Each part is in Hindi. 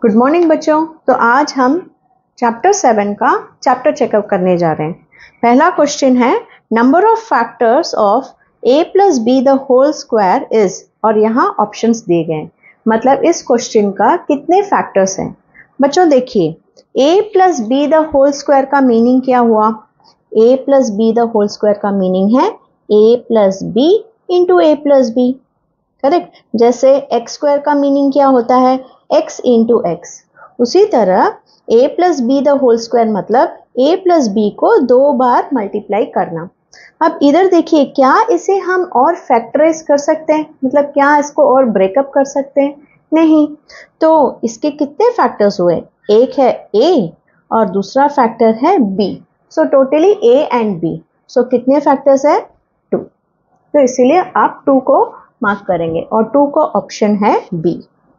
गुड मॉर्निंग बच्चों। तो आज हम चैप्टर 7 का चैप्टर चेकअप करने जा रहे हैं। पहला क्वेश्चन है number of factors of a plus B the whole square is, और यहाँ ऑप्शंस दिए गए। मतलब इस क्वेश्चन का कितने फैक्टर्स हैं। बच्चों देखिए, a plus B the whole square का मीनिंग क्या हुआ। a plus B the whole square का मीनिंग है a plus B into A plus B, correct. जैसे एक्स स्क्वायर का मीनिंग क्या होता है, x इंटू एक्स। उसी तरह a plus B the whole square मतलब a प्लस बी को 2 बार मल्टीप्लाई करना। अब इधर देखिए, क्या इसे हम और फैक्टराइज कर सकते हैं, मतलब क्या इसको और ब्रेकअप कर सकते हैं, नहीं। तो इसके कितने फैक्टर्स हुए, एक है a और दूसरा फैक्टर है b। So totally a and b। So कितने फैक्टर्स है, 2। तो इसीलिए आप 2 को मार्क करेंगे और 2 का ऑप्शन है B.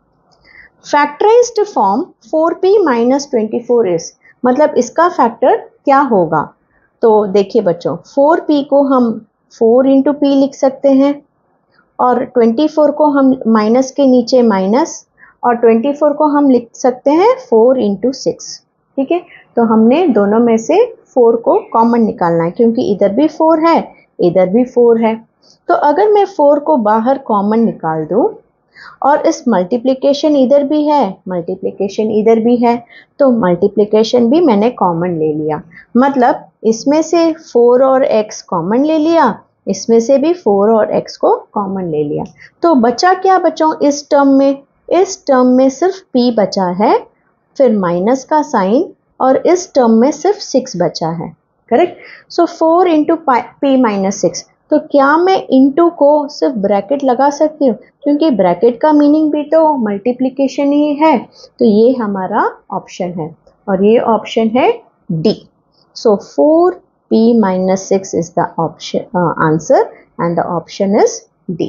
Factorized form 4p minus 24 is, मतलब इसका फैक्टर क्या होगा। तो देखिए बच्चों, 4p को हम 4 इंटू p लिख सकते हैं और 24 को हम माइनस के नीचे माइनस, और 24 को हम लिख सकते हैं 4 इंटू 6। ठीक है, तो हमने दोनों में से 4 को कॉमन निकालना है, क्योंकि इधर भी 4 है इधर भी 4 है। तो अगर मैं 4 को बाहर कॉमन निकाल दूं और इस मल्टीप्लिकेशन इधर भी है मल्टीप्लिकेशन इधर भी है, तो मल्टीप्लिकेशन भी मैंने कॉमन ले लिया। मतलब इसमें से 4 और x कॉमन ले लिया, इसमें से भी 4 और x को कॉमन ले लिया। तो बचा क्या बच्चों इस टर्म में, इस टर्म में सिर्फ p बचा है, फिर माइनस का साइन, और इस टर्म में सिर्फ 6 बचा है, correct. So 4 into p minus 6। तो क्या मैं इंटू को सिर्फ ब्रैकेट लगा सकती हूँ, क्योंकि ब्रैकेट का मीनिंग भी तो मल्टीप्लिकेशन ही है। तो ये हमारा ऑप्शन है और ये ऑप्शन है D. So 4p minus 6 is the option answer and the option is D.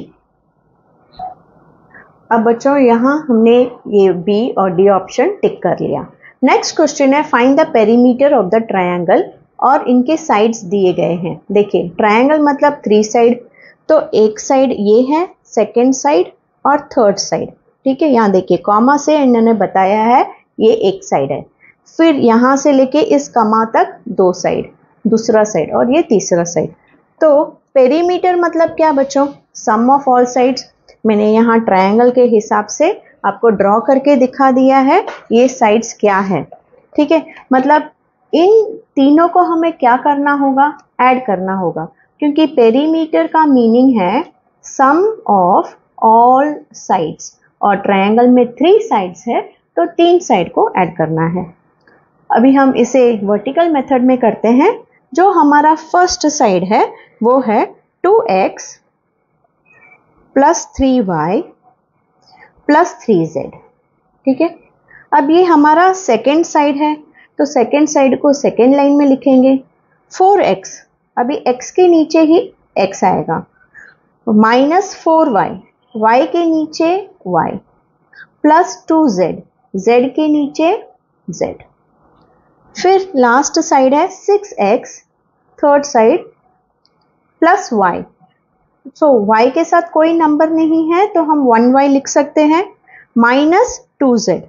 अब बच्चों यहाँ हमने ये बी और डी ऑप्शन टिक कर लिया। नेक्स्ट क्वेश्चन है find the perimeter of the triangle, और इनके साइड्स दिए गए हैं। देखिए, ट्रायंगल मतलब 3 साइड, तो एक साइड ये है, सेकंड साइड और थर्ड साइड। ठीक है, यहाँ देखिए कॉमा से इन्होंने बताया है ये एक साइड है, फिर यहाँ से लेके इस कॉमा तक 2 साइड, दूसरा साइड, और ये तीसरा साइड। तो पेरीमीटर मतलब क्या बच्चों, सम ऑफ ऑल साइड्स। मैंने यहाँ ट्रायंगल के हिसाब से आपको ड्रॉ करके दिखा दिया है ये साइड्स क्या है। ठीक है, मतलब इन तीनों को हमें क्या करना होगा, ऐड करना होगा, क्योंकि पेरीमीटर का मीनिंग है सम ऑफ ऑल साइड्स, और ट्रायंगल में 3 साइड्स है, तो 3 साइड को ऐड करना है। अभी हम इसे वर्टिकल मेथड में करते हैं। जो हमारा फर्स्ट साइड है वो है 2x plus 3y plus 3z। ठीक है, अब ये हमारा सेकेंड साइड है, तो सेकेंड साइड को सेकेंड लाइन में लिखेंगे। 4x, अभी x के नीचे ही x आएगा, माइनस 4y, y के नीचे y, प्लस 2z, z के नीचे z। फिर लास्ट साइड है 6x, third side, plus y। So y के साथ कोई नंबर नहीं है, तो हम 1y लिख सकते हैं, माइनस 2z।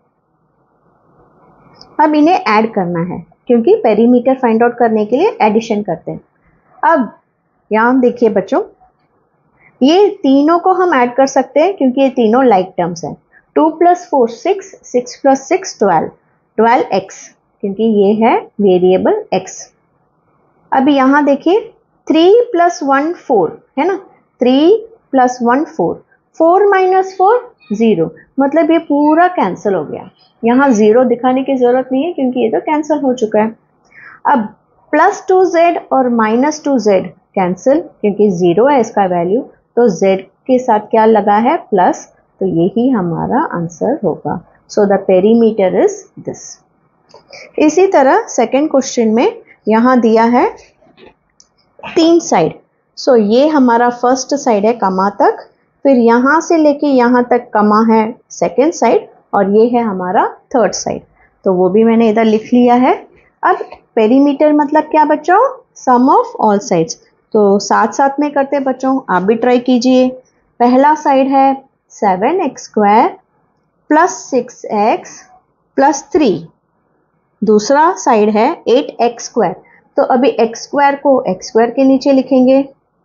अब इन्हें ऐड करना है, क्योंकि पेरीमीटर फाइंड आउट करने के लिए एडिशन करते हैं। अब यहाँ देखिए बच्चों, ये तीनों को हम ऐड कर सकते हैं, क्योंकि ये तीनों लाइक टर्म्स हैं। 2 प्लस 4 6, 6 प्लस 6 12, 12x, क्योंकि ये है वेरिएबल x। अब यहाँ देखिए 3 प्लस 1 4 है ना, 3 प्लस 1 4, 4 माइनस 4 0, मतलब ये पूरा कैंसिल हो गया। यहाँ 0 दिखाने की जरूरत नहीं है, क्योंकि ये तो कैंसिल हो चुका है। अब प्लस 2z और माइनस 2z कैंसिल, क्योंकि 0 है इसका वैल्यू, तो z के साथ क्या लगा है, प्लस, तो यही हमारा आंसर होगा। So the perimeter is this. इसी तरह सेकेंड क्वेश्चन में यहाँ दिया है 3 साइड। सो ये हमारा फर्स्ट साइड है कमा तक, फिर यहाँ से लेके यहाँ तक कमा है सेकेंड साइड, और ये है हमारा थर्ड साइड, तो वो भी मैंने इधर लिख लिया है। अब पेरीमीटर मतलब क्या बच्चों, सम ऑफ ऑल साइड्स। तो साथ साथ में करते बच्चों, आप भी ट्राई कीजिए। पहला साइड है 7x² +6x +3, दूसरा साइड है 8x², तो अभी x² को x² के नीचे लिखेंगे,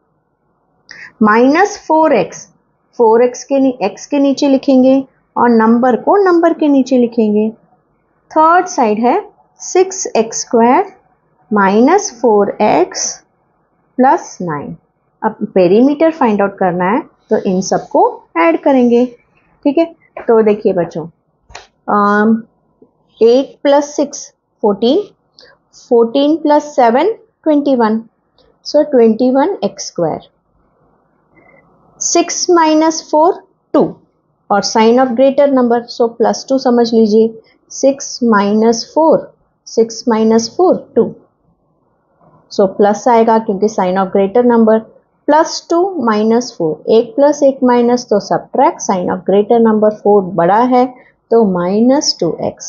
-4x, 4x के नीचे लिखेंगे और नंबर को नंबर के नीचे लिखेंगे। थर्ड साइड है 6x² -4x +9। अब पेरीमीटर फाइंड आउट करना है तो इन सबको ऐड करेंगे। ठीक है, तो देखिए बच्चों, 8 + 6 14, 14 + 7 21, सो 21x²। 6 - 4 2 और sign of greater number, so +2 समझ लीजिए। 6 - 4, 6 - 4 2, सो प्लस आएगा क्योंकि sign of greater number. +2 - 4, 1 + 1 minus, तो subtract sign of greater number, 4 बड़ा है तो -2x।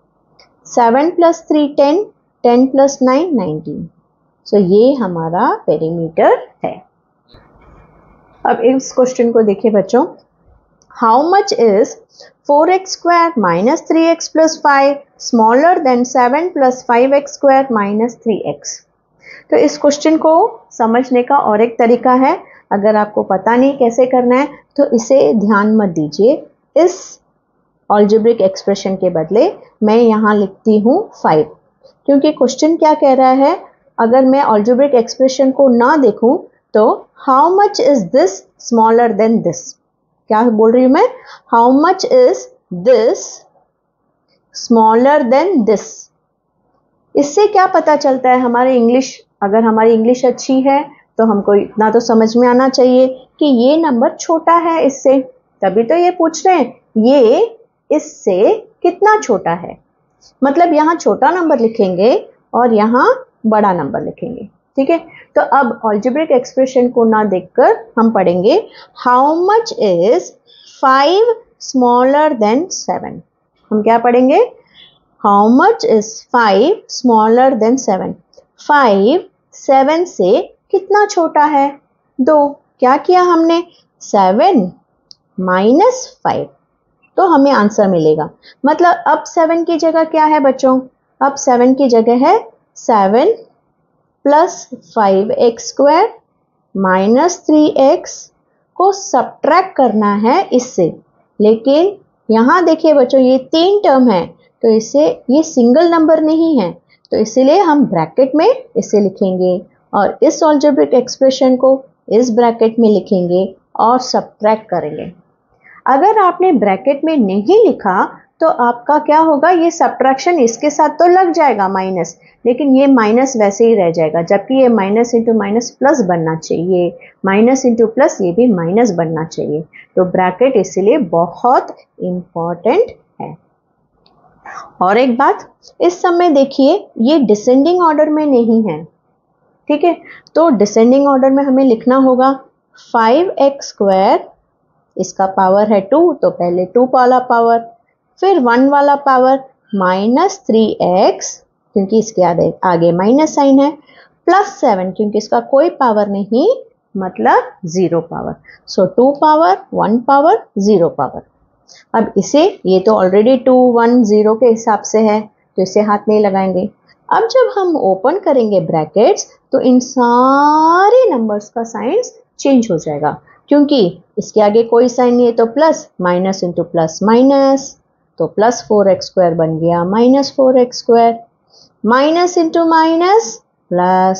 7 + 3 10, 10 + 9 19, सो ये हमारा पेरीमीटर है। अब इस क्वेश्चन को देखिए बच्चों, how much is 4x² - 3x + 5 smaller than 7 + 5x² - 3x। तो इस क्वेश्चन को समझने का और एक तरीका है, अगर आपको पता नहीं कैसे करना है तो इसे ध्यान मत दीजिए। इस अलजेब्रिक एक्सप्रेशन के बदले मैं यहाँ लिखती हूँ 5, क्योंकि क्वेश्चन क्या कह रहा है, अगर मैं अलजेब्रिक एक्सप्रेशन को ना देखूं तो how much is this smaller than this, क्या बोल रही हूं मैं, how much is this smaller than this. इससे क्या पता चलता है, हमारे इंग्लिश, अगर हमारी इंग्लिश अच्छी है तो हमको इतना तो समझ में आना चाहिए कि ये नंबर छोटा है इससे, तभी तो ये पूछ रहे हैं ये इससे कितना छोटा है, मतलब यहाँ छोटा नंबर लिखेंगे और यहाँ बड़ा नंबर लिखेंगे। ठीक है, तो अब अलजेब्रिक एक्सप्रेशन को ना देखकर हम पढ़ेंगे how much is 5 smaller than 7। हम क्या पढ़ेंगे, how much is 5 smaller than 7। 5 7 से कितना छोटा है, 2। क्या किया हमने, 7 - 5, तो हमें आंसर मिलेगा। मतलब अब 7 की जगह क्या है बच्चों, अब 7 की जगह है 7 + 5x² - 3x को सब्ट्रैक्ट करना है इससे। लेकिन यहाँ देखिए बच्चों, ये 3 टर्म है तो इसे, ये सिंगल नंबर नहीं है, तो इसीलिए हम ब्रैकेट में इसे लिखेंगे और इस अलजेब्रिक एक्सप्रेशन को इस ब्रैकेट में लिखेंगे और सब्ट्रैक्ट करेंगे। अगर आपने ब्रैकेट में नहीं लिखा तो आपका क्या होगा, ये सब्ट्रैक्शन इसके साथ तो लग जाएगा माइनस, लेकिन ये माइनस वैसे ही रह जाएगा, जबकि ये माइनस इंटू माइनस प्लस बनना चाहिए, माइनस इंटू प्लस ये भी माइनस बनना चाहिए। तो ब्रैकेट इसलिए बहुत इंपॉर्टेंट है। और एक बात, इस समय देखिए ये डिसेंडिंग ऑर्डर में नहीं है। ठीक है, तो डिसेंडिंग ऑर्डर में हमें लिखना होगा 5x², इसका पावर है 2, तो पहले 2 वाला पावर, फिर 1 वाला पावर -3x, क्योंकि इसके आगे माइनस साइन है, +7 क्योंकि इसका कोई पावर नहीं, मतलब 0 power. So 2 power 1 power 0 power. अब इसे, ये तो ऑलरेडी 2 1 0 के हिसाब से है तो इसे हाथ नहीं लगाएंगे। अब जब हम ओपन करेंगे ब्रैकेट्स तो इन सारे नंबर्स का साइंस चेंज हो जाएगा, क्योंकि इसके आगे कोई साइन नहीं है तो plus, minus into plus minus, तो +4x² बन गया -4x², minus into minus plus,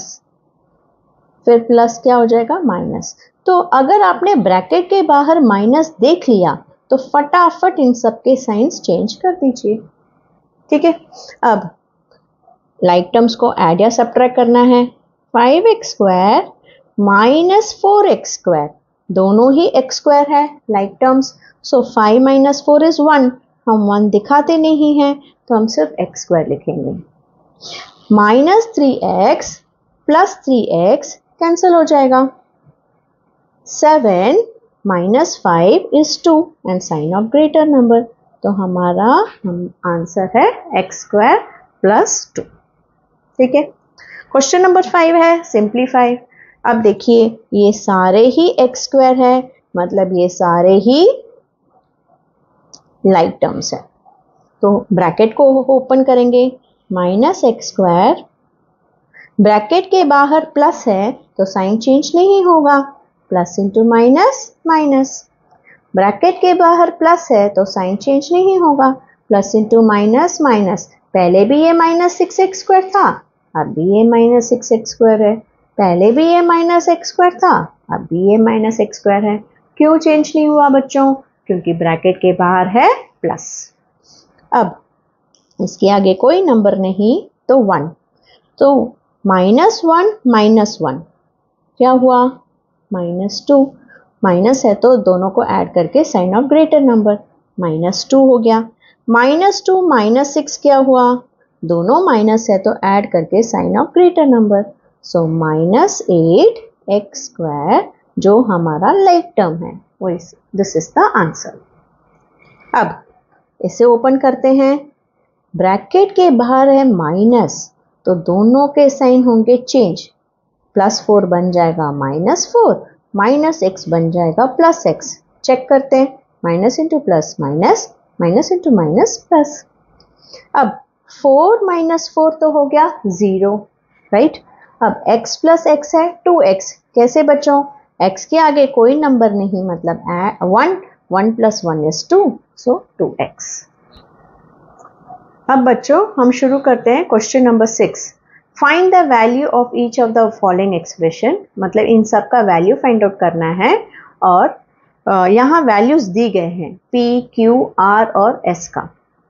फिर प्लस क्या हो जाएगा माइनस। तो अगर आपने ब्रैकेट के बाहर माइनस देख लिया तो फटाफट इन सबके साइंस चेंज कर दीजिए। ठीक है, अब लाइक टर्म्स को ऐड या सब्ट्रैक्ट करना है। 5x² - 4x², दोनों ही x² है लाइक टर्म्स, सो 5 - 4 इज 1, हम 1 दिखाते नहीं हैं तो हम सिर्फ x² लिखेंगे। -3x + 3x कैंसिल हो जाएगा। 7 - 5 is 2 and sign of greater number, तो हमारा आंसर है x² + 2। ठीक है, क्वेश्चन नंबर 5 है सिंप्लीफाई। अब देखिए ये सारे ही x² है, मतलब ये सारे ही लाइक टर्म्स है। तो ब्रैकेट को ओपन करेंगे, माइनस एक्स स्क्वायर, ब्रैकेट के बाहर प्लस है तो साइन चेंज नहीं होगा, plus into minus minus, bracket के बाहर प्लस है तो साइन चेंज नहीं होगा, प्लस इंटू माइनस माइनस, पहले भी ये माइनस 6x स्क्वायर था, अब भी ये माइनस 6x स्क्वायर है, पहले भी ये माइनस x स्क्वायर था, अब भी ये माइनस x स्क्वायर है। क्यों चेंज नहीं हुआ बच्चों? क्योंकि ब्रैकेट के बाहर है प्लस। अब इसके आगे कोई नंबर नहीं तो 1, तो -1 क्या हुआ? -2, माइनस है तो दोनों को ऐड करके साइन ऑफ ग्रेटर नंबर, -2 हो गया। -2 -6 क्या हुआ? दोनों माइनस है तो ऐड करके sign of greater number, so -8x square जो हमारा लाइक टर्म है वो दिस इज द आंसर। अब इसे ओपन करते हैं, ब्रैकेट के बाहर है माइनस तो दोनों के साइन होंगे चेंज, +4 बन जाएगा -4, -x बन जाएगा +x। चेक करते हैं, minus into plus minus, minus into minus plus. अब 4 - 4 तो हो गया 0, राइट। अब x प्लस x है 2x, कैसे बच्चों? x के आगे कोई नंबर नहीं, मतलब 1 + 1 is 2, सो 2x। अब बच्चों हम शुरू करते हैं question number 6। Find the value of each of the following expression, मतलब इन सब का वैल्यू फाइंड आउट करना है और यहाँ वैल्यूज दी गए हैं p, q, r और s का।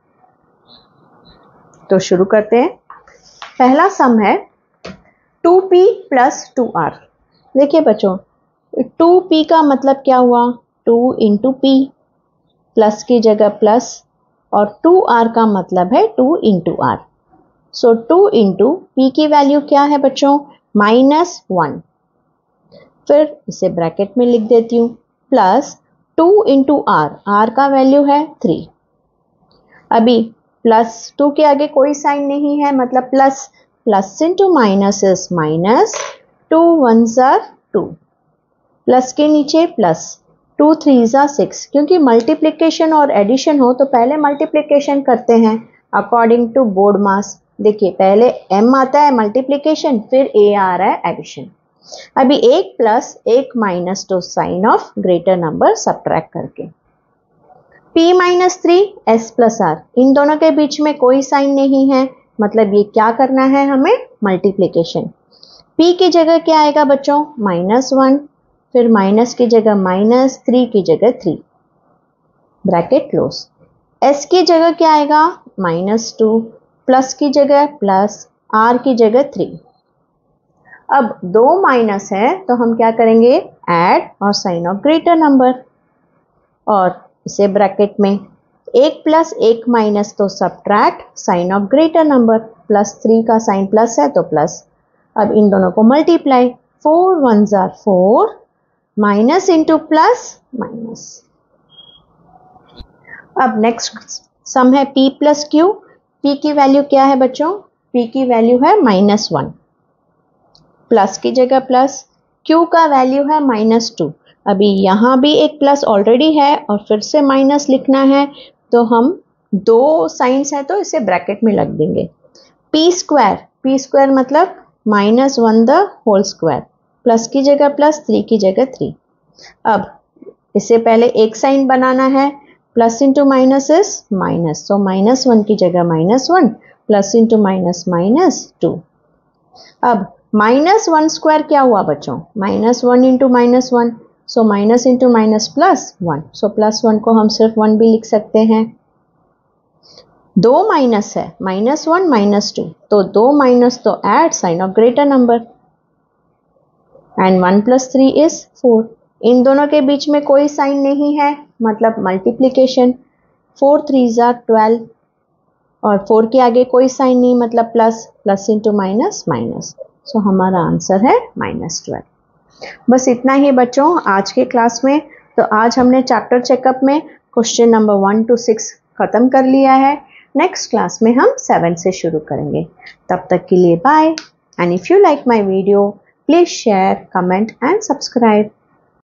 तो शुरू करते हैं। पहला सम है 2p + 2r। देखिए बच्चों 2p का मतलब क्या हुआ? 2 × p, प्लस की जगह प्लस, और 2r का मतलब है 2 × r। सो 2 × p की वैल्यू क्या है बच्चों? -1। फिर इसे ब्रैकेट में लिख देती हूँ, प्लस 2 × r, r का वैल्यू है 3। अभी +2 के आगे कोई साइन नहीं है, मतलब plus, plus into minus is minus, 2 1s are 2, plus के नीचे प्लस, 2 3s are 6। क्योंकि मल्टीप्लिकेशन और एडिशन हो तो पहले मल्टीप्लिकेशन करते हैं अकॉर्डिंग टू बोर्ड मास। देखिए पहले m आता है मल्टीप्लिकेशन, फिर a आ रहा है एडिशन। अभी एक प्लस एक माइनस तो sign of greater number subtract करके, p - 3 s + r, इन दोनों के बीच में कोई साइन नहीं है, मतलब ये क्या करना है हमें? मल्टीप्लिकेशन। p की जगह क्या आएगा बच्चों? -1, फिर माइनस की जगह माइनस, 3 की जगह 3, ब्रैकेट क्लोज। s की जगह क्या आएगा? -2, प्लस की जगह प्लस, r की जगह 3। अब 2 माइनस है तो हम क्या करेंगे? ऐड और साइन ऑफ ग्रेटर नंबर, और इसे ब्रैकेट में, 1 + 1 माइनस तो subtract sign of greater number, +3 का साइन प्लस है तो प्लस। अब इन दोनों को multiply, 4 1s are 4, minus into plus minus. अब नेक्स्ट सम है p + q। p की वैल्यू क्या है बच्चों? p की वैल्यू है -1, प्लस की जगह प्लस, q का वैल्यू है -2। अभी यहाँ भी एक प्लस ऑलरेडी है और फिर से माइनस लिखना है, तो हम 2 साइंस है तो इसे ब्रैकेट में लग देंगे। p स्क्वायर मतलब -1 द होल स्क्वायर, प्लस की जगह प्लस, 3 की जगह 3। अब इसे पहले एक साइन बनाना है, plus into minus is minus, so -1 की जगह -1, प्लस इंटू माइनस -2। अब -1 स्क्वायर क्या हुआ बच्चों? -1 into -1, so minus into minus +1, so +1 को हम सिर्फ 1 भी लिख सकते हैं। 2 माइनस है, -1 -2, तो 2 माइनस तो add sign of greater number, and 1 + 3 is 4। इन दोनों के बीच में कोई साइन नहीं है, मतलब मल्टीप्लिकेशन, 4 3s are 12, और 4 के आगे कोई साइन नहीं, मतलब plus, plus into minus minus, so हमारा आंसर है -12। बस इतना ही बच्चों आज के क्लास में। तो आज हमने चैप्टर चेकअप में क्वेश्चन नंबर 1 to 6 खत्म कर लिया है। नेक्स्ट क्लास में हम 7 से शुरू करेंगे। तब तक के लिए bye, and if you like my video please share, comment and subscribe.